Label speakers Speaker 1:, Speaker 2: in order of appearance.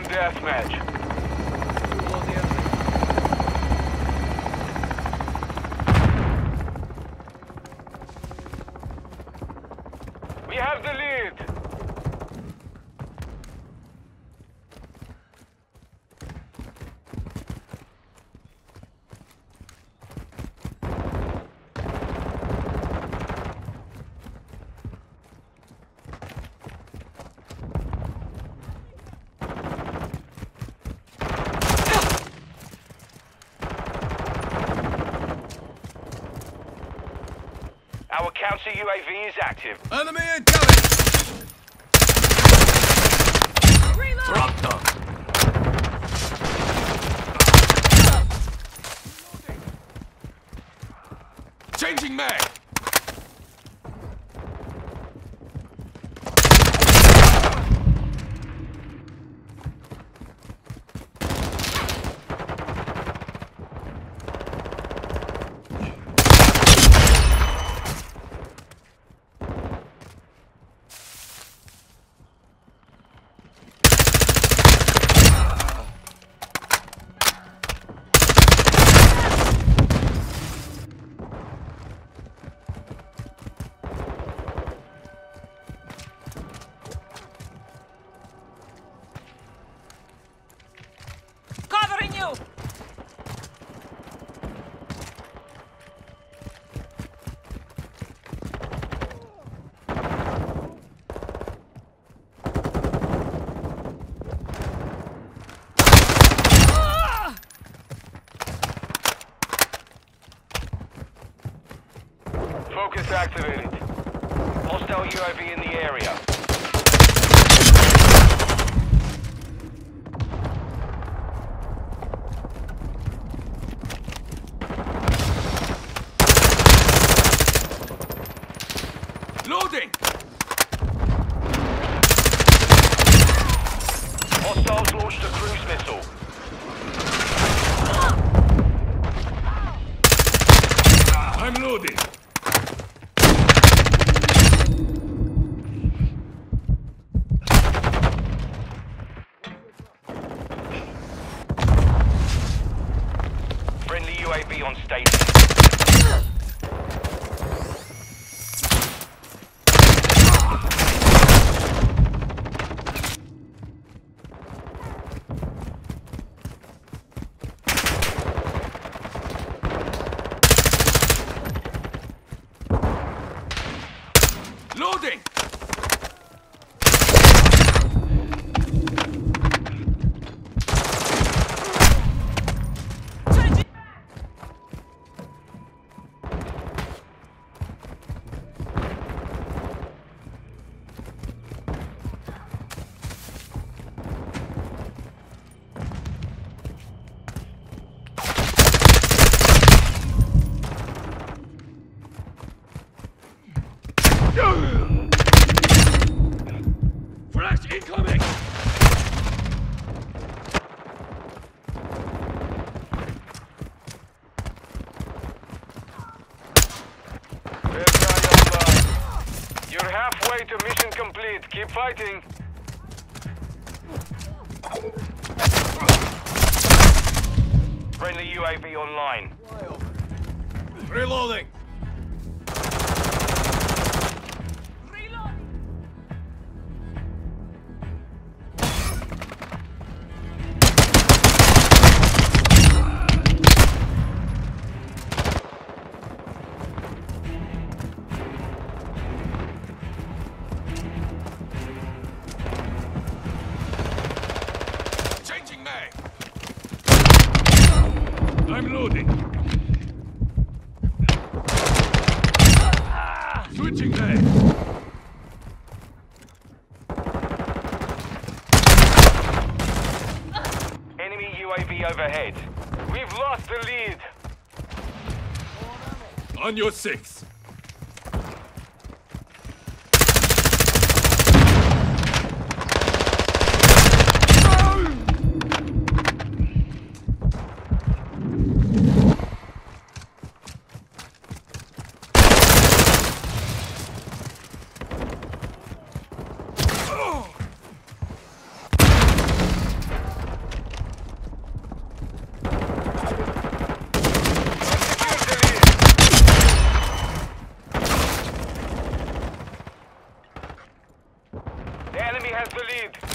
Speaker 1: DeathMatch. We have the lead. Our counter UAV is active.
Speaker 2: Enemy incoming!
Speaker 3: Pronto!
Speaker 2: Changing mag!
Speaker 4: Covering you!
Speaker 1: Focus activated. Hostile UAV in the area.
Speaker 2: Loading!
Speaker 1: Hostiles launched a cruise missile.
Speaker 2: I'm loading!
Speaker 1: Friendly UAV on station.
Speaker 2: Loading! Flash incoming!
Speaker 1: You're halfway to mission complete. Keep fighting. Friendly UAV online.
Speaker 2: Reloading! Changing mag! I'm loading! Switching mag!
Speaker 1: Enemy UAV overhead. We've lost the lead.
Speaker 2: On your six!
Speaker 1: The enemy has the lead.